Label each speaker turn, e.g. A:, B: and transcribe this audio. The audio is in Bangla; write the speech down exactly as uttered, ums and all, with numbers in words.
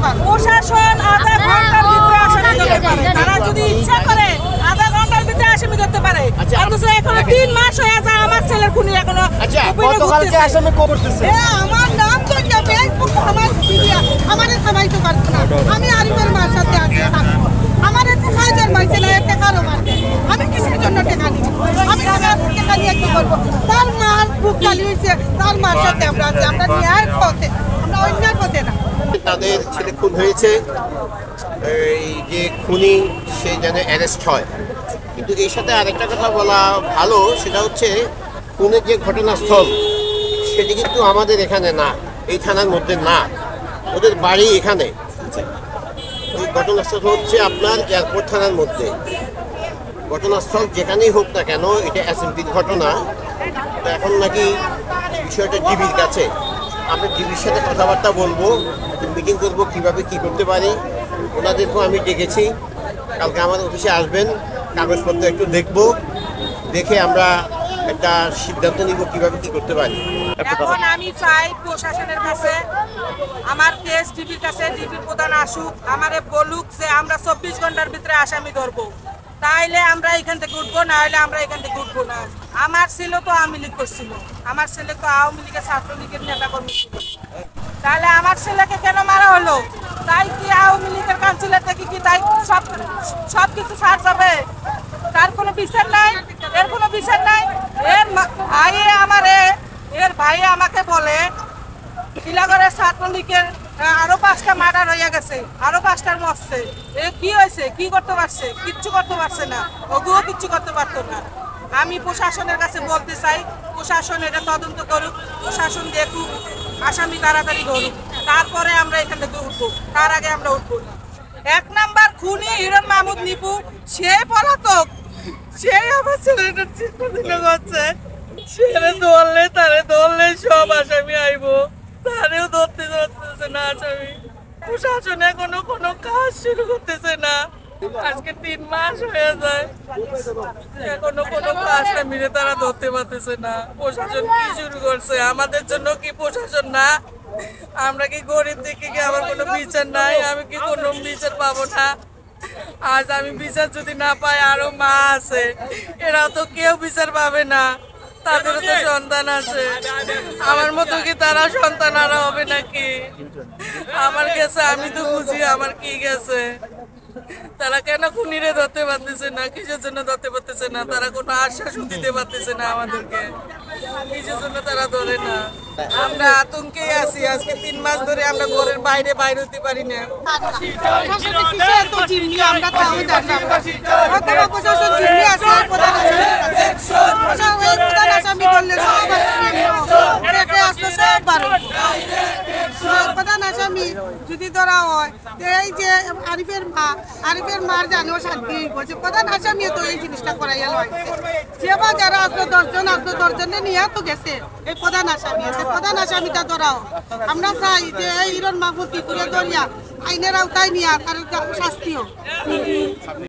A: প্রশাসন আধা ঘন্টার ভিতরে আসামি ধরতে পারে, তারা যদি ইচ্ছা করে আধা ঘন্টার ভিতরে আসামি ধরতে পারে। অথচ এখনো তিন মাস হয়ে যায় আমার ছেলের খুনি এখনো
B: আমার নাম তো ফেসবুক আমার আমাদের থামাইতে পারতো না। আমি আরিফের মার সাথে আছি, আমার টাকা জন্মাইছে না, টাকারও মারবে। আমি কিসের জন্য টাকা নিব? আমি টাকা নিয়ে কি করবো? তার মার বুক খালি হয়েছে, তার মার সাথে আমরা আছি। আমরা ন্যায়ের পথে, আমরা অন্যায়ের পথে না।
C: তাদের ছেলে খুন হয়েছে, এই যে খুনি সে যেন অ্যারেস্ট হয়। কিন্তু এর সাথে আরেকটা কথা বলা ভালো, সেটা হচ্ছে খুনের যে ঘটনাস্থল সেটি কিন্তু আমাদের এখানে না, এই থানার মধ্যে না, ওদের বাড়ি এখানে। ওই ঘটনাস্থল হচ্ছে আপনার এয়ারপোর্ট থানার মধ্যে। ঘটনাস্থল যেখানেই হোক না কেন, এটা এসএমপির ঘটনা। তো এখন নাকি বিষয়টা ডিবির কাছে। আমরা ডিবির সাথে কথাবার্তা বলবো, মিটিং করবো কীভাবে কী করতে পারি। ওনাদেরকেও আমি ডেকেছি, কালকে আমার অফিসে আসবেন, কাগজপত্র একটু দেখব, দেখে আমরা একটা সিদ্ধান্ত নিব কীভাবে কী করতে পারি।
A: এখন আমি চাই প্রশাসনের কাছে আমার কেস ডিবির কাছে, ডিবির প্রধান আসুক, আমারে বলুক যে আমরা চব্বিশ ঘন্টার ভিতরে আসামি ধরবো, তাইলে আমরা এখান থেকে উঠবো, না হলে আমরা এখান থেকে উঠবো না। আমার ছেলে তো আওয়ামী লীগ করছিল, আমার ছেলে তো আওয়ামী লীগের ছাত্রলীগের নেতা কর্মী ছিল, তাহলে আমার ছেলেকে কেন মারা হলো? তাই কি আওয়ামী লীগের কাউন্সিলর থেকে কি তাই সব সব কিছু ছাড় যাবে? তার কোনো বিচার নাই, এর কোনো বিচার নাই। এর ভাই আমার এর ভাই আমাকে বলে টিলাগড়ের ছাত্রলীগের আরো পাঁচটা মার্ডার হয়ে গেছে, আরো পাঁচটার মরছে। এ কি হয়েছে? কি করতে পারছে? কিচ্ছু করতে পারছে না, ওগুলো কিচ্ছু করতে পারতো না। আমি প্রশাসনের কাছে বলতে চাই, প্রশাসন এটা তদন্ত করুক, প্রশাসন দেখুক, আসামি তাড়াতাড়ি ধরুক, তারপরে আমরা এখান থেকে উঠবো, তার আগে আমরা উঠবো না। এক নাম্বার খুনি হিরণ মাহমুদ নিপু, সে পলাতক, সে আমার ছেলেটার চিন্তা দিল করছে। ছেলে ধরলে তারে ধরলে সব আসামি আইবো, তারেও ধরতে ধরতেছে না আসামি। প্রশাসন এখনো কোনো কাজ শুরু করতেছে না, আজকে তিন মাস হয়ে যায়, এখনো কোনো আসামিরে তারা ধরতে পারতেছে না। প্রশাসন কি শুরু করছে? আমাদের জন্য কি প্রশাসন না? আমরা কি গরিব দেখে কি আমার কোনো বিচার নাই? আমি কি কোনো বিচার পাবো না? আজ আমি বিচার যদি না পাই, আরো মা আছে, এরাও তো কেউ বিচার পাবে না, তাদেরও তো সন্তান আছে। আমার মতো কি তারা সন্তান আরো হবে নাকি? আমার গেছে, আমি তো বুঝি আমার কি গেছে। তারা কেন খুনিরে ধরতে পারতেছে না? কিসের জন্য ধরতে পারতেছে না? তারা কোনো আশ্বাসও দিতে পারতেছে না আমাদেরকে, কিসের জন্য তারা ধরে না? আমরা আতঙ্কে আছি, আজকে তিন মাস ধরে আমরা ঘরের বাইরে বাইরে হতে পারি না।
B: প্রধান আসামি যদি ধরা হয়, এই যে আরিফের মা, আরিফের মার জানেও শান্তি বলছে প্রধান আসামি তো এই জিনিসটা করাইয়া লয়। যে বা যারা আসলো দশজন আসলো, দশজনে নিয়ে তো গেছে, এই প্রধান আসামি আছে, প্রধান আসামিটা ধরাও। আমরা চাই যে এই হিরণ মাহমুদ কি করে ধরিয়া আইনের আওতায় নিয়ে তার শাস্তিও।